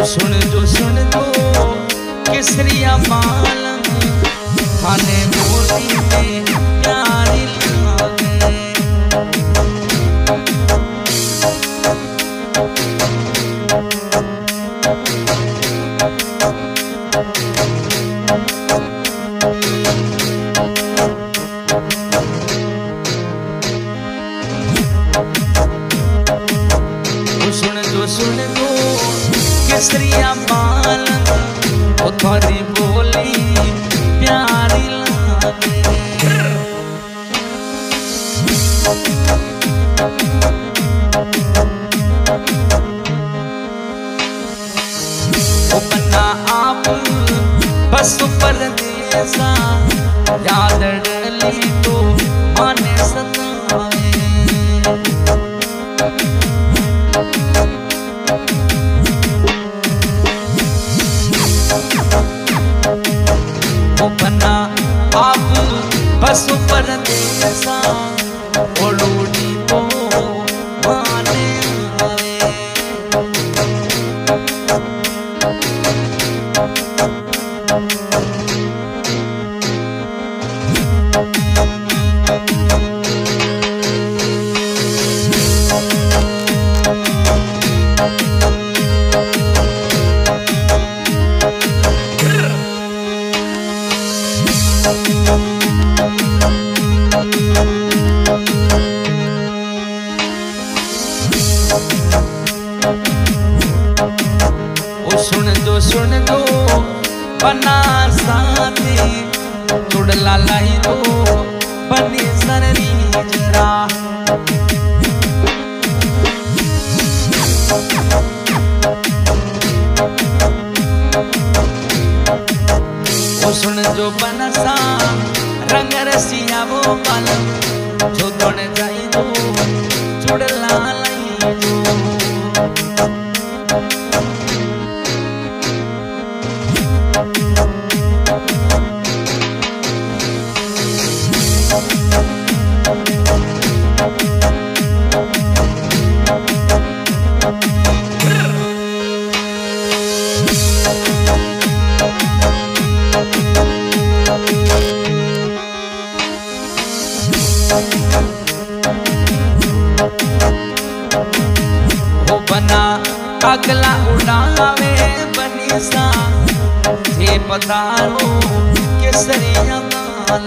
सुन दो केसरिया बाल थाने बोली में प्यारी लागे। सुन दो केसरिया बाल थोड़ी बोली प्यारी लागे। ओ बना आप बस परदेसा याद डली तो माने सतावे। बना आप बस परदेसा ओलूडी तो माने आवे। सुन दो बना साथी चुड़ला लाई दो बनी सरनी जरा। ओ सुन जो बनसा रंग रसिया वो पल जो दोने जाई दो चुड़ला लाई दो। बना अगला उड़ावे बनी सा ये पतारो केसरिया बाल।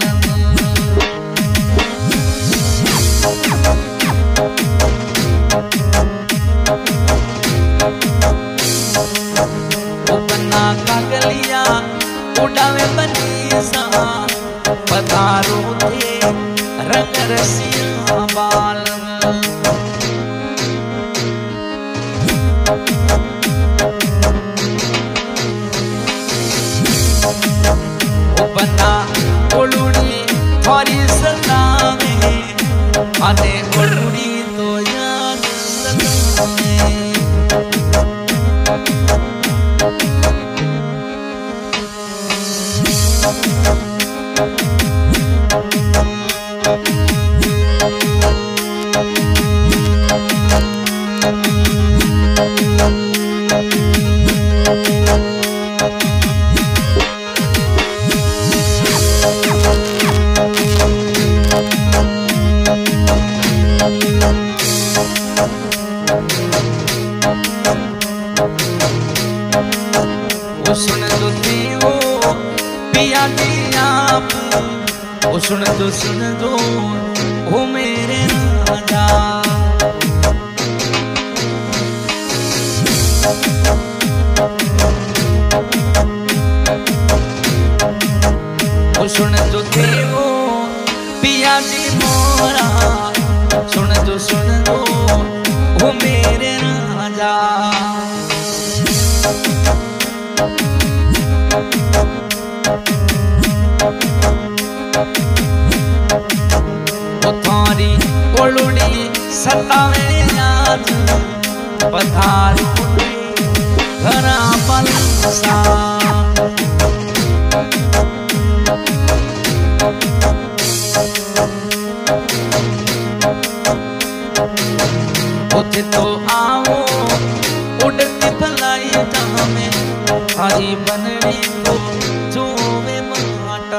ओ बना कागलिया उड़ावे बनी सा पतारो थे रंग रसिया बाल। बना ओलूडी थोड़ी सतावे आने ओलूडी तो याद सतावे। सुन दो देवो पिया दिया ओ सुन दो ओ मेरे राजा। ओ सुन दो देवो पिया दी मोरा सुन दो ओ मेरे राजा। थारी ओलूडी सतावे याद पधारो घरा पलसा। उठे तो आओ उड़ती भलाई जामे हरी बनड़ी को चूमे माटा